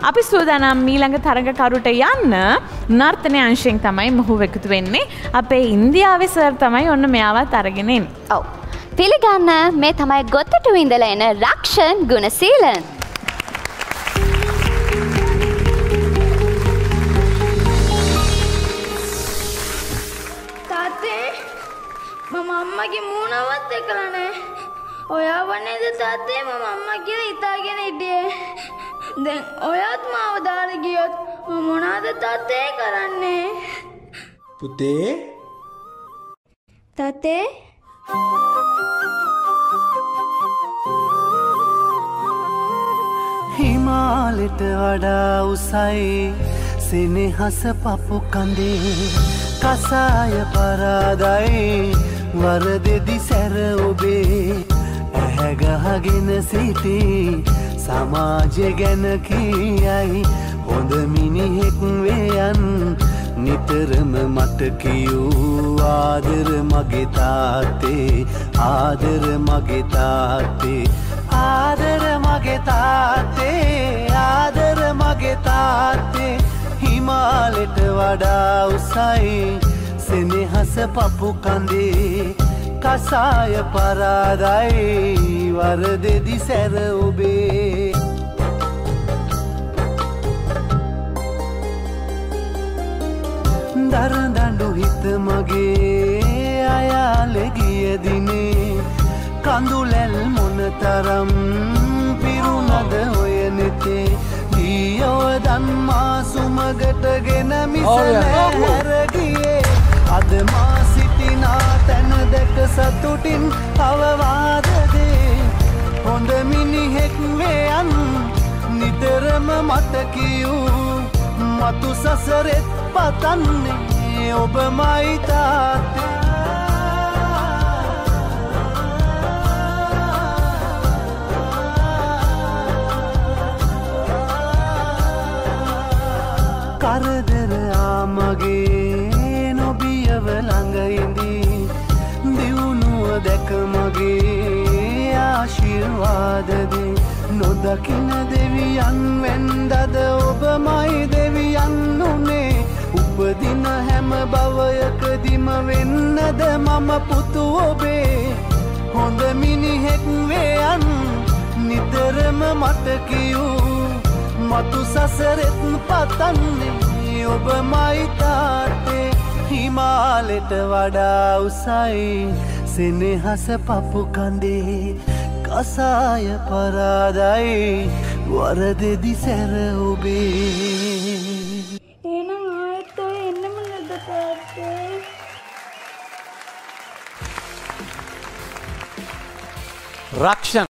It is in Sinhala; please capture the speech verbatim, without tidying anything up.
අපි සූදානම් ඊළඟ තරගකරුට යන්න නර්තන අංශයෙන් තමයි මොහු එකතු වෙන්නේ. අපේ ඉන්දියාවේ සර් තමයි ඔන්න මෙයාවත් අරගෙන එන්නේ. ඔව්. පිළිගන්න මේ තමයි ගොතටු ඉඳලා එන රක්ෂන් ගුණසීලන්. තාත්තේ මම අම්මගේ මූණවත් දැකලා නැහැ. ඔයා වනේද තාත්තේ මම අම්මා කියලා හිතාගෙන හිටියේ. දැන් ඔයාත් මාව දාලා ගියොත් මම මොනවාද තාත්තේ කරන්නේ? පුතේ තාත්තේ හිමාලෙට වඩා උසයි සෙනෙහස පපු කඳේ කසාය පරාදයි වරදෙදි සැර ඔබේ ඇහැගහගෙන සිටි සමාජය ගැන කියයි හොඳ මිනිහෙක් වේයන් නිතරම මට කියූ ආදර මගේ තාත්තේ ආදර මගේ තාත්තේ ආදර මගේ තාත්තේ ආදර මගේ තාත්තේ හිමාලෙට වඩා උසයි සෙනෙහස පපු කඳේ කසාය පරාදයි වරදෙදි සැර ඔබේ දරදඬු හිත මගේ අයාලෙ ගිය දිනේ කඳුලැල් මොනතරම් පිරුණද ඔය නෙතේ දීයව දන්මා සුමගටගෙන මිස නැහැර ගියේ අද මා සිටිනා තැන දැක සතුටින් අවවාද දේ හොඳ මිනිහෙක් වේයන් නිතරම මට කියූ මතු සසරෙත් පතන්නේ ඔබමයි තාත්තේ කරදර ආමගේ නොබියව ළඟ ඉඳී දියුණුව දැක මගේ ආශිර්වාද දේ නොදකින දෙවියන් වෙන්දද ඔබමයි දෙවියන් උනේ උපදින හැම භවයකදීම වෙන්නද මම පුතු ඔබේ හොඳ මිනිහෙක් වේයන් නිතරම මට කියූ මතු සසරෙත් පතන්නේ ඔබමයි තාත්තේ හිමාලෙට වඩා උසයි සෙනෙහස පපු කඳේ කසාය පරාදයි වරදෙදි සැර ඔබේ එහෙනම් ආයෙත් ඔය එන්නම නේද තාත්තේ? රක්ෂන්